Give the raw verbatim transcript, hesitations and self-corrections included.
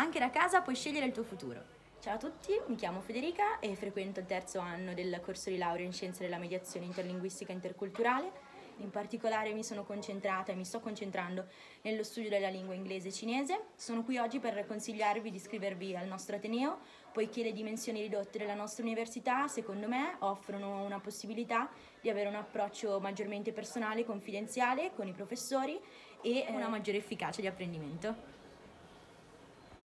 Anche da casa puoi scegliere il tuo futuro. Ciao a tutti, mi chiamo Federica e frequento il terzo anno del corso di laurea in Scienze della Mediazione Interlinguistica Interculturale. In particolare mi sono concentrata e mi sto concentrando nello studio della lingua inglese e cinese. Sono qui oggi per consigliarvi di iscrivervi al nostro Ateneo, poiché le dimensioni ridotte della nostra università, secondo me, offrono una possibilità di avere un approccio maggiormente personale e confidenziale con i professori e una maggiore efficacia di apprendimento.